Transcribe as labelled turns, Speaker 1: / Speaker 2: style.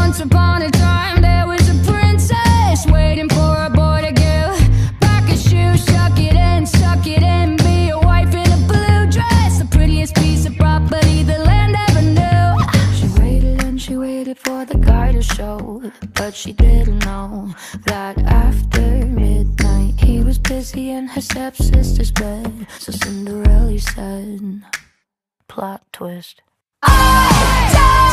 Speaker 1: Once upon a time there was a princess waiting for a boy to give back a shoe. Suck it in, be a wife in a blue dress, the prettiest piece of property the land ever knew. She waited and she waited for the guy to show, but she didn't know that after midnight he was busy in her stepsister's bed. So Cinderella said, plot twist, I